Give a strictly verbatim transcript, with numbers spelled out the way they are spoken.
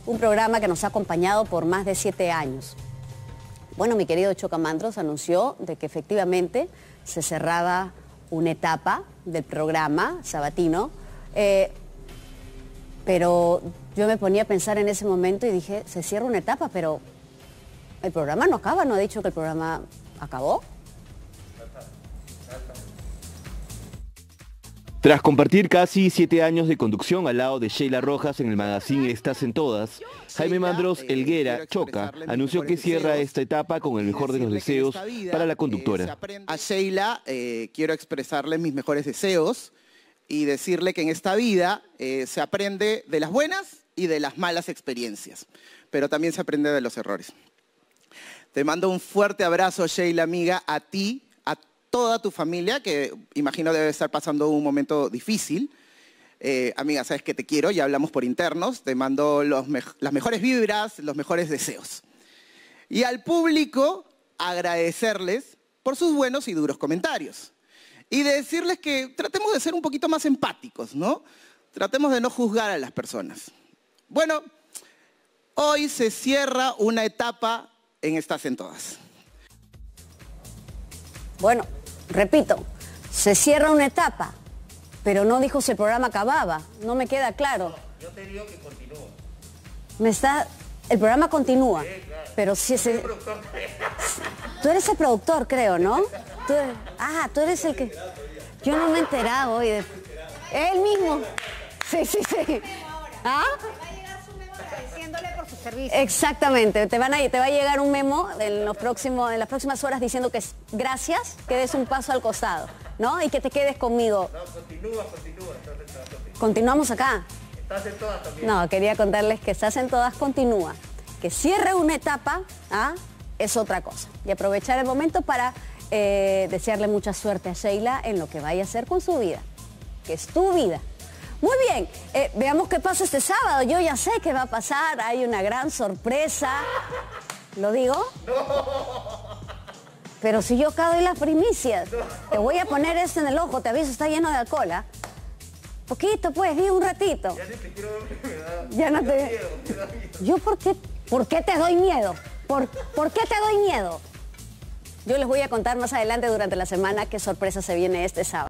un programa que nos ha acompañado por más de siete años. Bueno, mi querido Chocamandros anunció de que efectivamente se cerraba una etapa del programa sabatino, eh, pero yo me ponía a pensar en ese momento y dije, se cierra una etapa, pero el programa no acaba, no ha dicho que el programa acabó. Tras compartir casi siete años de conducción al lado de Sheila Rojas en el magazine Estás en Todas, Jaime Mandros Helguera Choca anunció que cierra esta etapa con el mejor de los deseos para la conductora. A Sheila eh, quiero expresarle mis mejores deseos y decirle que en esta vida eh, se aprende de las buenas y de las malas experiencias, pero también se aprende de los errores. Te mando un fuerte abrazo, Sheila, amiga, a ti, a toda tu familia, que imagino debe estar pasando un momento difícil. Eh, amiga, sabes que te quiero, ya hablamos por internos, te mando los me las mejores vibras, los mejores deseos. Y al público, agradecerles por sus buenos y duros comentarios. Y decirles que tratemos de ser un poquito más empáticos, ¿no? Tratemos de no juzgar a las personas. Bueno, hoy se cierra una etapa en Estás en Todas. Bueno, repito, se cierra una etapa, pero no dijo si el programa acababa. No me queda claro. Yo te digo que continúa. Me está... El programa continúa, sí, claro. Pero si se... Tú eres el productor, creo, ¿no? Tú eres... Ah, tú eres el que... Yo no me he enterado hoy de... Él mismo. Sí, sí, sí. ¿Ah? Agradeciéndole por su servicio. Exactamente, te, van a, te va a llegar un memo en, los próximos, en las próximas horas diciendo que gracias, que des un paso al costado, ¿no? Y que te quedes conmigo. No, continúa, continúa. Entonces, continúa. Continuamos acá. Estás en Todas también. No, quería contarles que Estás en Todas continúa. Que cierre una etapa, ¿ah? Es otra cosa. Y aprovechar el momento para eh, desearle mucha suerte a Sheila en lo que vaya a hacer con su vida, que es tu vida. Muy bien, eh, veamos qué pasa este sábado. Yo ya sé qué va a pasar, hay una gran sorpresa. ¿Lo digo? No. Pero si yo acá doy las primicias, no. Te voy a poner esto en el ojo, te aviso, está lleno de alcohol, ¿ah? Poquito, pues, di un ratito. Ya ni te quiero ver, me da, ya no me te... da miedo, me da miedo. ¿Yo por qué, por qué te doy miedo? ¿Por, ¿Por qué te doy miedo? Yo les voy a contar más adelante durante la semana qué sorpresa se viene este sábado.